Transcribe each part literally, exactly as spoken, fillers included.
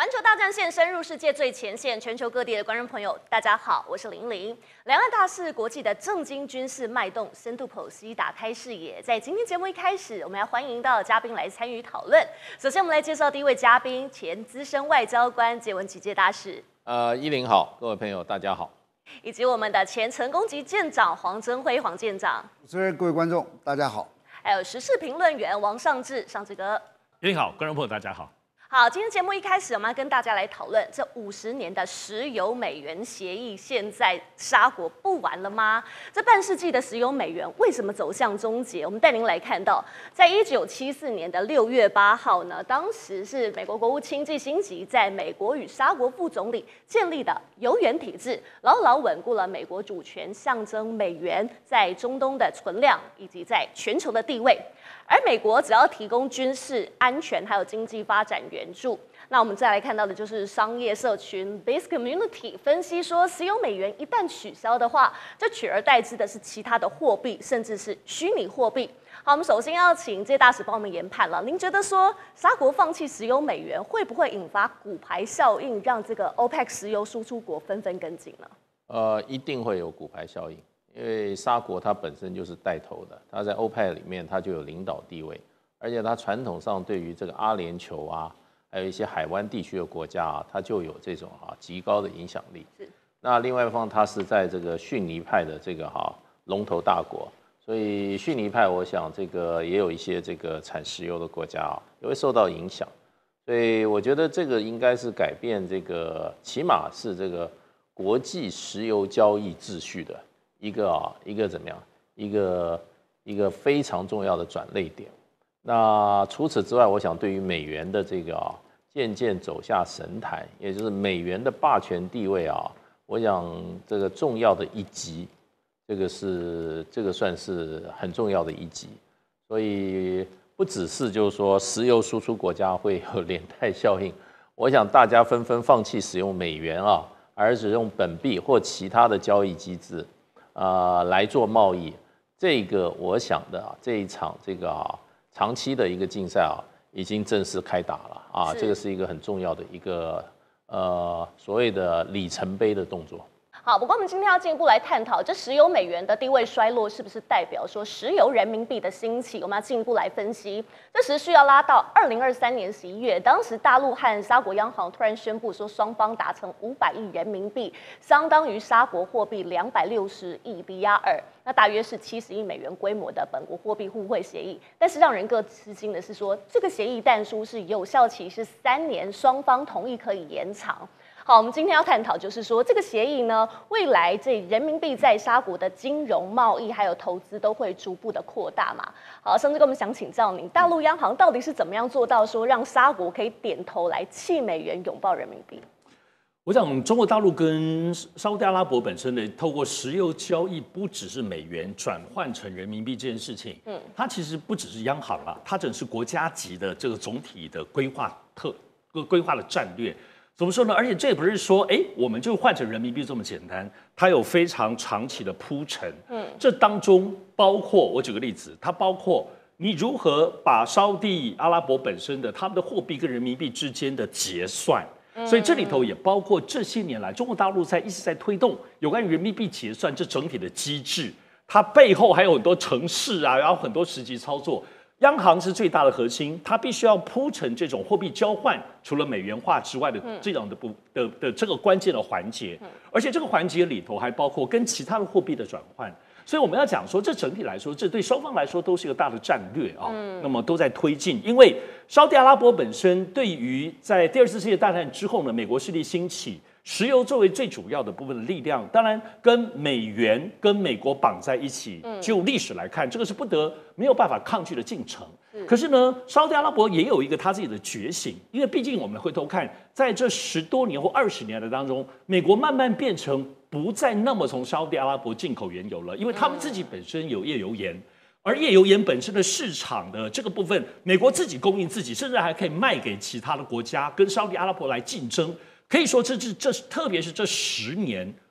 环球大战线深入世界最前线，全球各地的观众朋友，大家好，我是玲玲。两岸大事，国际的政经军事脉动，深度剖析，打开视野。在今天节目一开始，我们要欢迎到嘉宾来参与讨论。首先，我们来介绍第一位嘉宾，前资深外交官谢文琪谢大使。 呃，依林好，各位朋友大家好。 以及我们的前成功级舰长黄征辉黄舰长。 主持人、各位观众大家好。 还有时事评论员王尚志尚志哥。 依林好，观众朋友大家好。 好，今天节目一开始，我们要跟大家来讨论这五十年的石油美元协议，现在沙国不玩了吗？这半世纪的石油美元为什么走向终结？我们带您来看到，在一九七四年的六月八号呢，当时是美国国务卿季辛吉在美国与沙国副总理建立的油元体制，牢牢稳固了美国主权，象征美元在中东的存量以及在全球的地位。而美国只要提供军事安全还有经济发展援助，那我们再来看到的就是商业社群 Base Community 分析说，石油美元一旦取消的话，这取而代之的是其他的货币，甚至是虚拟货币。好，我们首先要请这大使帮我们研判了。您觉得说沙国放弃石油美元，会不会引发骨牌效应，让这个 OPEC 石油输出国纷纷跟进呢？ 呃，一定会有骨牌效应。因为沙国它本身就是带头的，它在欧派里面它就有领导地位，而且它传统上对于这个阿联酋啊，还有一些海湾地区的国家啊，它就有这种啊极高的影响力。是。那另外一方，它是在这个逊尼派的这个哈龙头大国，所以逊尼派，我想这个也有一些这个产石油的国家啊，也会受到影响。所以我觉得这个应该是改变这个，起码是这个国际石油交易秩序的。一个啊，一个怎么样？一个一个非常重要的转捩点。那除此之外，我想对于美元的这个啊，渐渐走下神坛，也就是美元的霸权地位啊，我想这个重要的一击，这个是这个算是很重要的一击。所以不只是就是说石油输出国家会有连带效应，我想大家纷纷放弃使用美元啊，而使用本币或其他的交易机制。呃，来做贸易，这个我想的啊，这一场这个啊长期的一个竞赛啊，已经正式开打了啊，这个是一个很重要的一个呃所谓的里程碑的动作。 好，不过我们今天要进一步来探讨，这石油美元的地位衰落是不是代表说石油人民币的兴起？我们要进一步来分析。这时需要拉到二零二三年十一月，当时大陆和沙国央行突然宣布说，双方达成五百亿人民币，相当于沙国货币两百六十亿比亚尔，那大约是七十亿美元规模的本国货币互惠协议。但是让人更吃惊的是说，这个协议但书是有效期是三年，双方同意可以延长。好，我们今天要探讨就是说，这个协议呢，未来这人民币在沙国的金融、贸易还有投资都会逐步的扩大嘛。好，甚至我们想请教您，大陆央行到底是怎么样做到说让沙国可以点头来弃美元，拥抱人民币？ 我想，中国大陆跟沙特阿拉伯本身的透过石油交易，不只是美元转换成人民币这件事情，嗯，它其实不只是央行了，它整是国家级的这个总体的规划特规划的战略。怎么说呢？而且这也不是说，哎，我们就换成人民币这么简单，它有非常长期的铺陈。嗯，这当中包括我举个例子，它包括你如何把沙特阿拉伯本身的他们的货币跟人民币之间的结算。所以这里头也包括这些年来中国大陆在一直在推动有关于人民币结算这整体的机制，它背后还有很多程式啊，然后很多实际操作。央行是最大的核心，它必须要铺成这种货币交换，除了美元化之外的这样的不的的这个关键的环节，而且这个环节里头还包括跟其他的货币的转换。所以我们要讲说，这整体来说，这对双方来说都是一个大的战略啊、哦。那么都在推进，因为沙特阿拉伯本身对于在第二次世界大战之后呢，美国势力兴起。石油作为最主要的部分的力量，当然跟美元跟美国绑在一起。就历史来看，这个是不得没有办法抗拒的进程。可是呢，沙特阿拉伯也有一个他自己的觉醒，因为毕竟我们回头看，在这十多年或二十年的当中，美国慢慢变成不再那么从沙特阿拉伯进口原油了，因为他们自己本身有页油盐。而页油盐本身的市场的这个部分，美国自己供应自己，甚至还可以卖给其他的国家，跟沙特阿拉伯来竞争。可以说这，这这这，特别是这十年，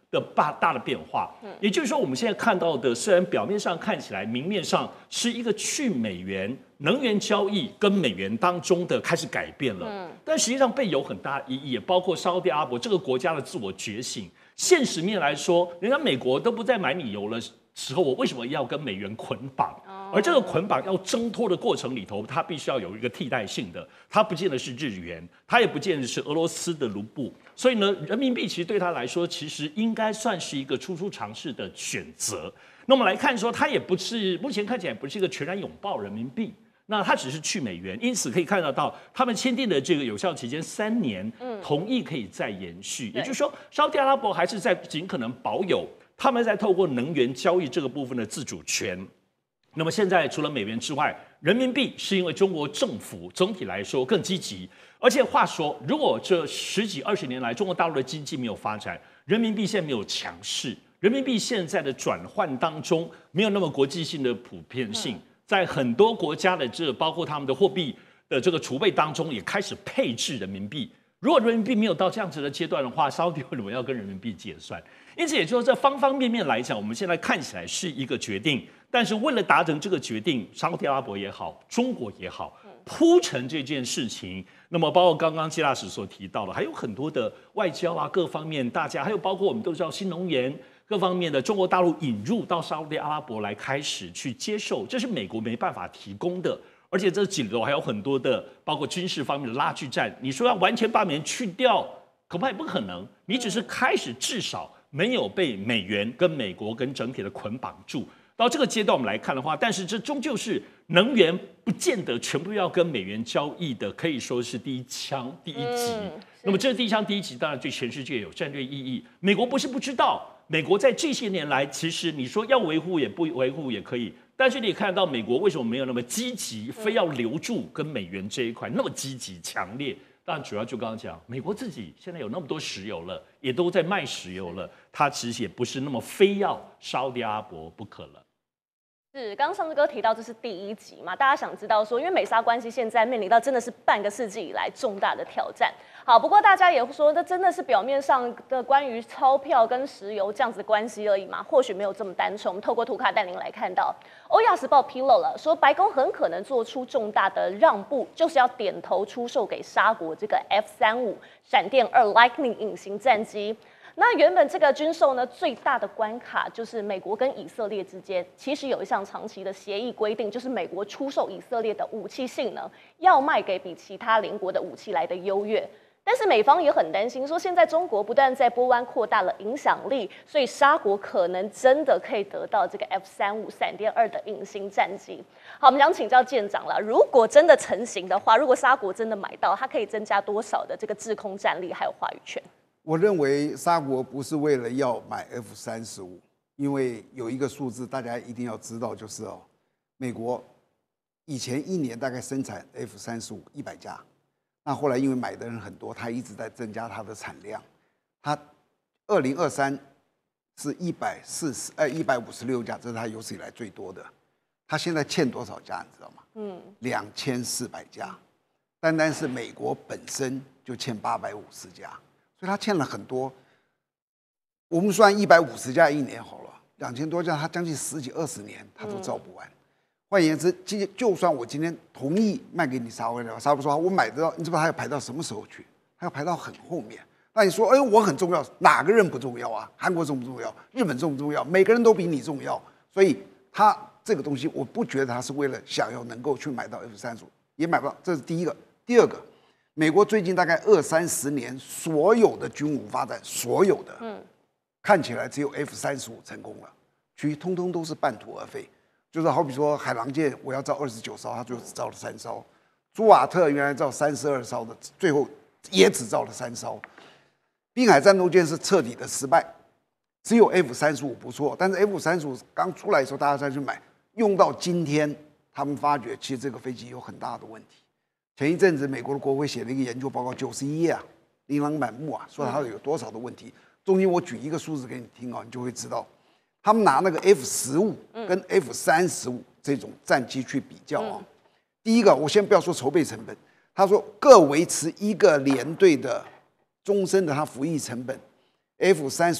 的大大的变化。也就是说，我们现在看到的，虽然表面上看起来明面上是一个去美元能源交易跟美元当中的开始改变了，但实际上背有很大意义，也包括沙特阿拉伯这个国家的自我觉醒。现实面来说，人家美国都不再买你油了时候，我为什么要跟美元捆绑？而这个捆绑要挣脱的过程里头，它必须要有一个替代性的，它不见得是日元，它也不见得是俄罗斯的卢布，所以呢，人民币其实对他来说，其实应该算是一个初出尝试的选择。那我们来看说，它也不是目前看起来不是一个全然拥抱人民币。那它只是去美元，因此可以看得到，他们签订的这个有效期间三年，同意可以再延续，也就是说，沙特阿拉伯还是在尽可能保有他们在透过能源交易这个部分的自主权。那么现在除了美元之外，人民币是因为中国政府总体来说更积极，而且话说，如果这十几二十年来中国大陆的经济没有发展，人民币现在没有强势，人民币现在的转换当中没有那么国际性的普遍性。在很多国家的这包括他们的货币的这个储备当中，也开始配置人民币。如果人民币没有到这样子的阶段的话，沙特为什么要跟人民币结算？因此，也就是说，这方方面面来讲，我们现在看起来是一个决定，但是为了达成这个决定，沙特阿拉伯也好，中国也好，铺陈这件事情。那么，包括刚刚季老师所提到的，还有很多的外交啊，各方面大家，还有包括我们都知道新能源。各方面的中国大陆引入到沙特阿拉伯来开始去接受，这是美国没办法提供的，而且这几头还有很多的，包括军事方面的拉锯战。你说要完全把美元去掉，恐怕也不可能。你只是开始，至少没有被美元跟美国跟整体的捆绑住。到这个阶段我们来看的话，但是这终究是能源不见得全部要跟美元交易的，可以说是第一枪第一击。嗯、那么这第一枪第一击当然对全世界有战略意义。美国不是不知道。美国在这些年来，其实你说要维护也不维护也可以，但是你也看到美国为什么没有那么积极，非要留住跟美元这一块那么积极强烈？当然，主要就刚刚讲，美国自己现在有那么多石油了，也都在卖石油了，它其实也不是那么非要沙特阿拉伯不可了。 是，刚刚尚志哥提到这是第一集嘛，大家想知道说，因为美沙关系现在面临到真的是半个世纪以来重大的挑战。好，不过大家也说，这真的是表面上的关于钞票跟石油这样子的关系而已嘛？或许没有这么单纯。我们透过图卡带您来看到，欧亚时报披露了，说白宫很可能做出重大的让步，就是要点头出售给沙国这个 F 三五闪电二 Lightning 隐形战机。那原本这个军售呢，最大的关卡就是美国跟以色列之间，其实有一项长期的协议规定，就是美国出售以色列的武器性能要卖给比其他邻国的武器来的优越。但是美方也很担心，说现在中国不但在波湾扩大了影响力，所以沙国可能真的可以得到这个 F 三五闪电二的隐形战机。好，我们想请教舰长了，如果真的成型的话，如果沙国真的买到，它可以增加多少的这个制空战力还有话语权？ 我认为沙国不是为了要买 F 三十五，因为有一个数字大家一定要知道，就是哦，美国以前一年大概生产 F 三十五一百架。那后来因为买的人很多，他一直在增加它的产量。它二零二三是一百四十呃一百五十六架，这是它有史以来最多的。它现在欠多少架，你知道吗？嗯，两千四百架，单单是美国本身就欠八百五十架，所以它欠了很多。我们算一百五十架一年好了，两千多架，它将近十几二十年它都造不完。嗯，换言之，今就算我今天同意卖给你沙特了，沙特说我买得到，你知道他要排到什么时候去？他要排到很后面。那你说，哎，我很重要，哪个人不重要啊？韩国重不重要？日本重不重要？每个人都比你重要。所以他这个东西，我不觉得他是为了想要能够去买到 F 三十五，也买不到。这是第一个。第二个，美国最近大概二三十年所有的军武发展，所有的，嗯，看起来只有 F 三十五成功了，其余通通都是半途而废。就是好比说海狼舰，我要造二十九艘，他最后只造了三艘；朱瓦特原来造三十二艘的，最后也只造了三艘。滨海战斗舰是彻底的失败，只有 F 三十五不错，但是 F 三十五刚出来的时候，大家再去买，用到今天，他们发觉其实这个飞机有很大的问题。前一阵子美国的国会写了一个研究报告，九十一页啊，琳琅满目啊，说它有多少的问题。中间我举一个数字给你听啊，你就会知道。他们拿那个 F 十五跟 F 三十五这种战机去比较啊，第一个我先不要说筹备成本，他说各维持一个连队的终身的他服役成本 ，F 三十五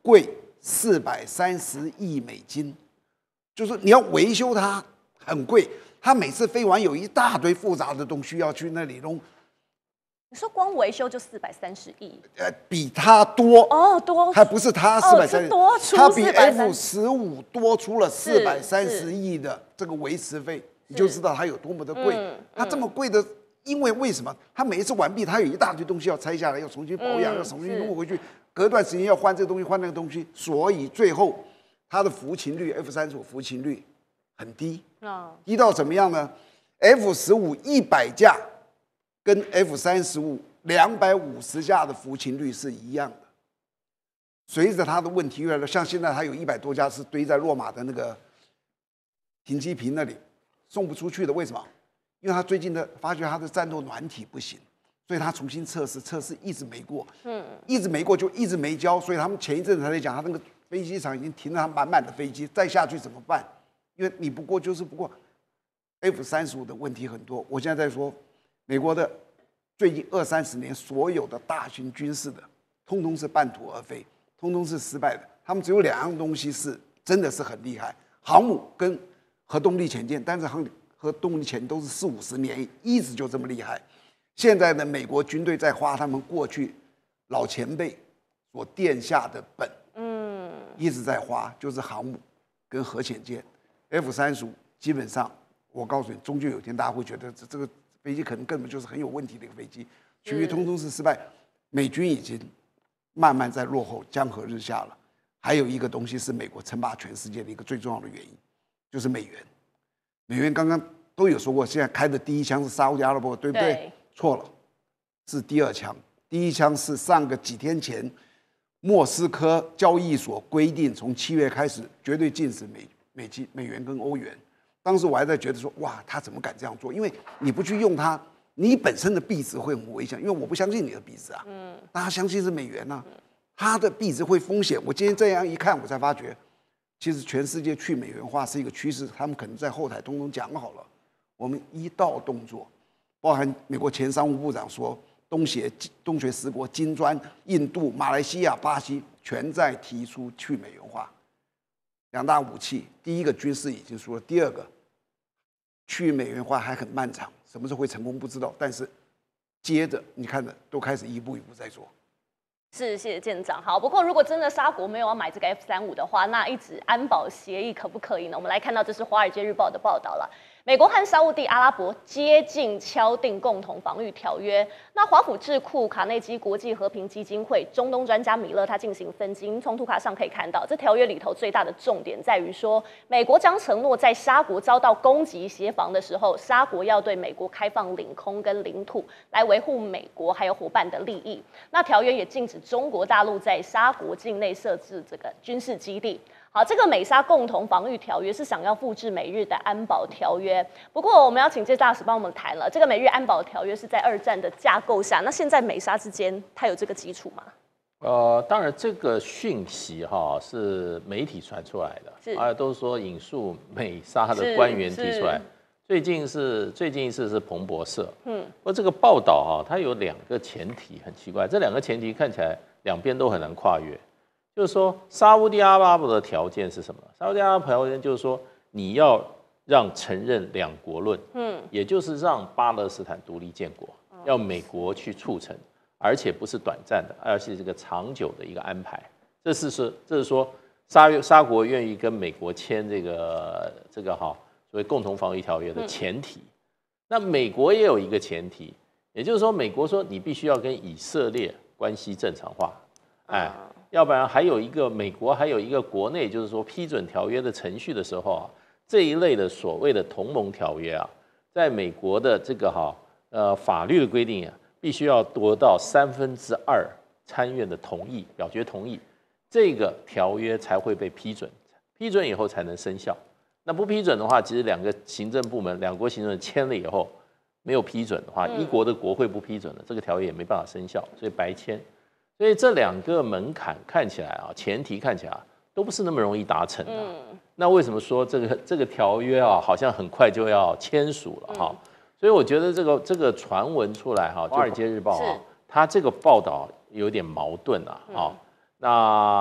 贵四百三十亿美金，就是你要维修它很贵，它每次飞完有一大堆复杂的东西要去那里弄。 你说光维修就四百三十亿？ 呃，比它多哦，多， 还不是它四百三十， 多出它比四百三 F 十五多出了四百三十亿的这个维持费，你就知道它有多么的贵。 嗯它这么贵的，因为为什么？它每一次完毕，它有一大堆东西要拆下来，要重新保养， 嗯要重新弄回去，隔段时间要换这个东西，换那个东西，所以最后它的服勤率 F 三十五服勤率很低， 哦低到怎么样呢 ？F 十五一百架跟 F 三十五两百五十架的服勤率是一样的。随着它的问题越来越，像现在它有一百多架是堆在洛马的那个停机坪那里，送不出去的。为什么？因为他最近的发觉他的战斗软体不行，所以他重新测试，测试一直没过，嗯，一直没过就一直没交，所以他们前一阵子才在讲，他那个飞机场已经停了他满满的飞机，再下去怎么办？因为你不过就是不过。F 三十五的问题很多，我现在在说，美国的最近二三十年所有的大型军事的，通通是半途而废，通通是失败的。他们只有两样东西是真的是很厉害，航母跟核动力潜舰，但是航核动力潜舰都是四五十年一直就这么厉害。现在的美国军队在花他们过去老前辈所奠下的本，嗯，一直在花，就是航母跟核潜舰 F 三十五，基本上我告诉你，终究有一天大家会觉得这这个飞机可能根本就是很有问题的一个飞机，其余通通是失败。美军已经慢慢在落后，江河日下了。还有一个东西是美国称霸全世界的一个最重要的原因，就是美元。美元刚刚都有说过，现在开的第一枪是沙烏地阿拉伯，对不对？ 对错了，是第二枪。第一枪是上个几天前，莫斯科交易所规定，从七月开始绝对禁止美美金、美元跟欧元。当时我还在觉得说，哇，他怎么敢这样做？因为你不去用它，你本身的币值会很危险。因为我不相信你的币值啊，嗯，大家相信是美元呐、啊，它的币值会风险。我今天这样一看，我才发觉，其实全世界去美元化是一个趋势，他们可能在后台通通讲好了。我们一到动作，包含美国前商务部长说，东协东协十国金砖、印度、马来西亚、巴西全在提出去美元化。两大武器，第一个军事已经说了，第二个去美元化还很漫长，什么时候会成功不知道。但是接着你看的都开始一步一步在做。 是，谢谢舰长。好，不过如果真的沙国没有要买这个 F 三十五的话，那一纸安保协议可不可以呢？我们来看到这是《华尔街日报》的报道了。美国和沙烏地阿拉伯接近敲定共同防御条约。那华府智库卡内基国际和平基金会中东专家米勒他进行分析，您从图卡上可以看到，这条约里头最大的重点在于说，美国将承诺在沙国遭到攻击协防的时候，沙国要对美国开放领空跟领土，来维护美国还有伙伴的利益。那条约也禁止中国大陆在沙国境内设置这个军事基地。好，这个美沙共同防御条约是想要复制美日的安保条约，不过我们要请介大使帮我们谈了，这个美日安保条约是在二战的架构下，那现在美沙之间它有这个基础吗？ 呃，当然这个讯息哈是媒体传出来的， 是啊，都是说引述美沙的官员提出来。最近是最近一次是彭博社，嗯，不过这个报道哈，它有两个前提很奇怪，这两个前提看起来两边都很难跨越。就是说，沙烏地阿拉伯的条件是什么？沙烏地阿拉伯条件就是说，你要让承认两国论，嗯，也就是让巴勒斯坦独立建国，要美国去促成，而且不是短暂的，而是这个长久的一个安排。这是说，这是说沙沙国愿意跟美国签这个这个哈所谓共同防御条约的前提。那美国也有一个前提，也就是说，美国说你必须要跟以色列关系正常化，哎。要不然还有一个美国还有一个国内，就是说批准条约的程序的时候啊，这一类的所谓的同盟条约啊，在美国的这个哈呃法律的规定啊，必须要得到三分之二参院的同意，表决同意，这个条约才会被批准，批准以后才能生效。那不批准的话，其实两个行政部门、两国行政签了以后没有批准的话，一国的国会不批准了，这个条约也没办法生效，所以白签。所以这两个门槛看起来啊，前提看起来都不是那么容易达成的、啊。嗯、那为什么说这个这个条约啊，好像很快就要签署了哈？嗯、所以我觉得这个这个传闻出来哈，《华尔街日报》啊，它这个报道有点矛盾啊。嗯、那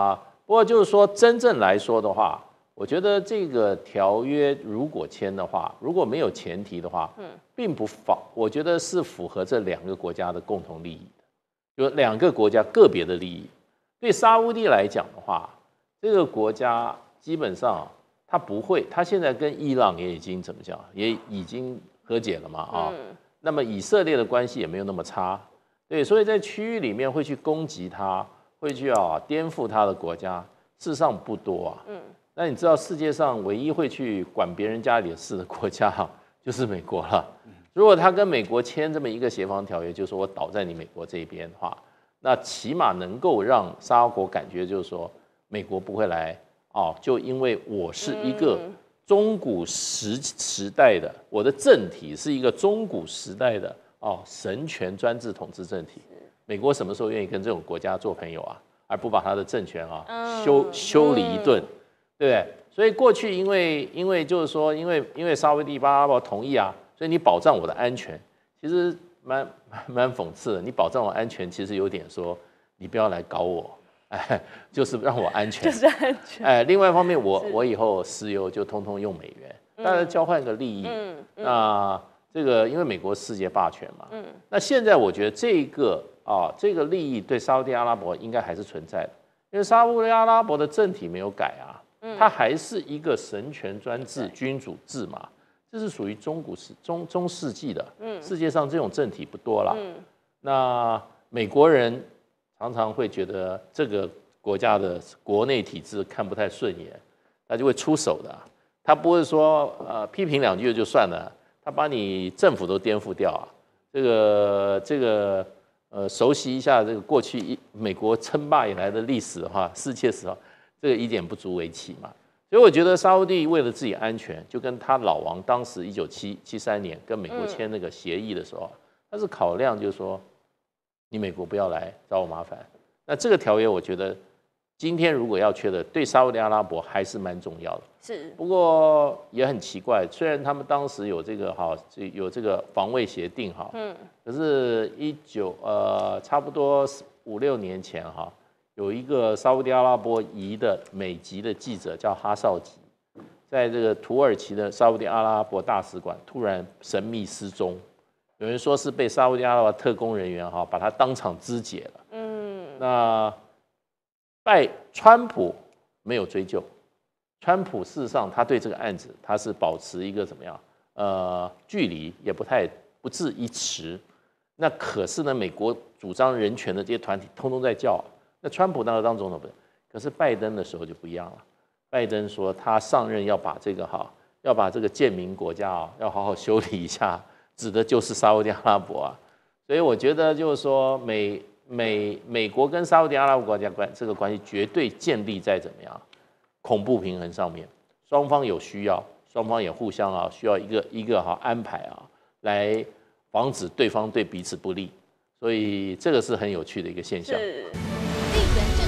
不过就是说，真正来说的话，我觉得这个条约如果签的话，如果没有前提的话，嗯，并不符，我觉得是符合这两个国家的共同利益的，有两个国家个别的利益。对沙烏地来讲的话，这个国家基本上他不会，他现在跟伊朗也已经怎么讲，也已经和解了嘛啊，嗯、那么以色列的关系也没有那么差，对，所以在区域里面会去攻击他。会去啊颠覆他的国家，事实上不多啊。嗯，那你知道世界上唯一会去管别人家里的事的国家哈，就是美国了。如果他跟美国签这么一个协防条约，就是说我倒在你美国这边的话，那起码能够让沙国感觉就是说美国不会来哦，就因为我是一个中古时时代的，我的政体是一个中古时代的哦神权专制统治政体。美国什么时候愿意跟这种国家做朋友啊？而不把他的政权啊修修理一顿，对不对？所以过去因为因为就是说，因为因为沙烏地阿拉伯同意啊，所以你保障我的安全，其实蛮蛮讽刺的。你保障我安全，其实有点说你不要来搞我，哎，就是让我安全， 就是安全。 哎，另外一方面，我我以后石油就通通用美元，大家交换个利益。嗯嗯、那这个因为美国世界霸权嘛，嗯，那现在我觉得这个。啊，这个利益对沙烏地阿拉伯应該還是存在的，因為沙烏地阿拉伯的政體沒有改啊，它還是一個神權專制君主制嘛，這是屬於中古世中中世紀的，世界上這種政體不多啦。那美國人常常會覺得這個國家的國內體制看不太順眼，他就會出手的，他不會說呃批評兩句就算了，他把你政府都顛覆掉啊，這個這個。呃，熟悉一下这个过去美国称霸以来的历史的话，世界史啊，这个一点不足为奇嘛。所以我觉得沙烏地为了自己安全，就跟他老王当时一九七七三年跟美国签那个协议的时候，他是考量就是说，你美国不要来找我麻烦。那这个条约，我觉得今天如果要缺的，对沙烏地阿拉伯还是蛮重要的。 是， 不过也很奇怪，虽然他们当时有这个哈，有这个防卫协定哈，嗯，可是一九呃差不多五六年前哈，有一个沙烏地阿拉伯裔的美籍的记者叫哈绍吉，在这个土耳其的沙烏地阿拉伯大使馆突然神秘失踪，有人说是被沙烏地阿拉伯特工人员哈把他当场肢解了，嗯，那拜川普没有追究。川普事实上，他对这个案子他是保持一个怎么样？呃，距离也不太不置一词。那可是呢，美国主张人权的这些团体通通在叫。那川普当时当总统不是？可是拜登的时候就不一样了。拜登说他上任要把这个哈，要把这个贱民国家啊，要好好修理一下，指的就是沙烏地阿拉伯啊。所以我觉得就是说美美美国跟沙烏地阿拉伯国家关这个关系绝对建立在怎么样？恐怖平衡上面，双方有需要，双方也互相啊需要一个一个哈安排啊，来防止对方对彼此不利，所以这个是很有趣的一个现象。 是。